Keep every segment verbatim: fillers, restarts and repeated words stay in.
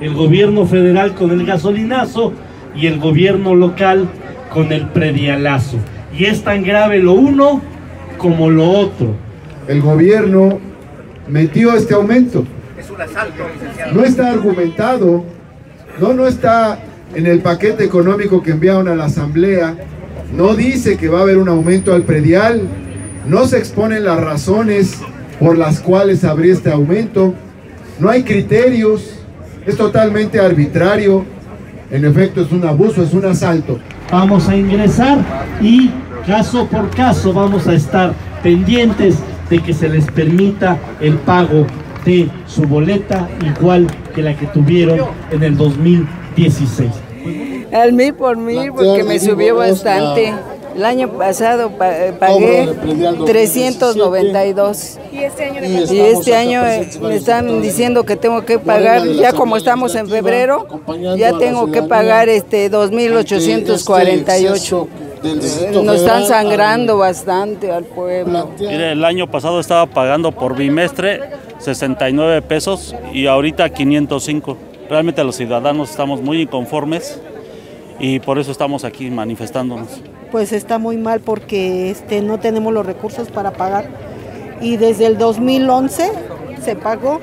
el gobierno federal con el gasolinazo y el gobierno local con el predialazo. Y es tan grave lo uno como lo otro. El gobierno metió este aumento. Es un asalto, licenciado. No está argumentado, no, no está en el paquete económico que enviaron a la Asamblea, no dice que va a haber un aumento al predial, no se exponen las razones por las cuales habría este aumento, no hay criterios, es totalmente arbitrario, en efecto es un abuso, es un asalto. Vamos a ingresar y caso por caso vamos a estar pendientes de que se les permita el pago de su boleta igual que la que tuvieron en el dos mil dieciséis. Al mí por mí, porque me subió bastante. El año pasado pagué trescientos noventa y dos y este año, y este año me están diciendo que tengo que pagar, ya como estamos en febrero, ya tengo que pagar este dos mil ochocientos cuarenta y ocho. Nos están sangrando bastante al pueblo. Mire, el año pasado estaba pagando por bimestre sesenta y nueve pesos y ahorita quinientos cinco. Realmente los ciudadanos estamos muy inconformes y por eso estamos aquí manifestándonos. Pues está muy mal porque este, no tenemos los recursos para pagar y desde el dos mil once se pagó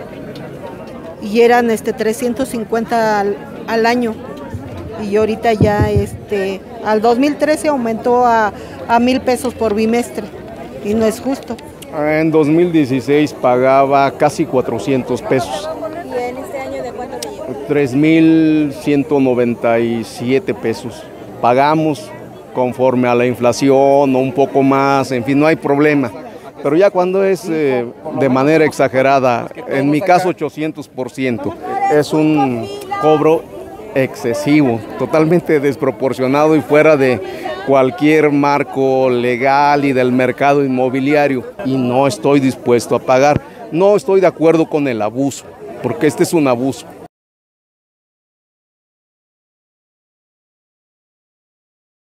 y eran este, trescientos cincuenta al, al año y ahorita ya este, al dos mil trece aumentó a, a mil pesos por bimestre y no es justo. En dos mil dieciséis pagaba casi cuatrocientos pesos. ¿Y en este año de cuánto te llegó? tres mil ciento noventa y siete pesos. Pagamos conforme a la inflación o un poco más, en fin, no hay problema. Pero ya cuando es eh, de manera exagerada, en mi caso ochocientos por ciento, es un cobro excesivo, totalmente desproporcionado y fuera de cualquier marco legal y del mercado inmobiliario. Y no estoy dispuesto a pagar, no estoy de acuerdo con el abuso, porque este es un abuso.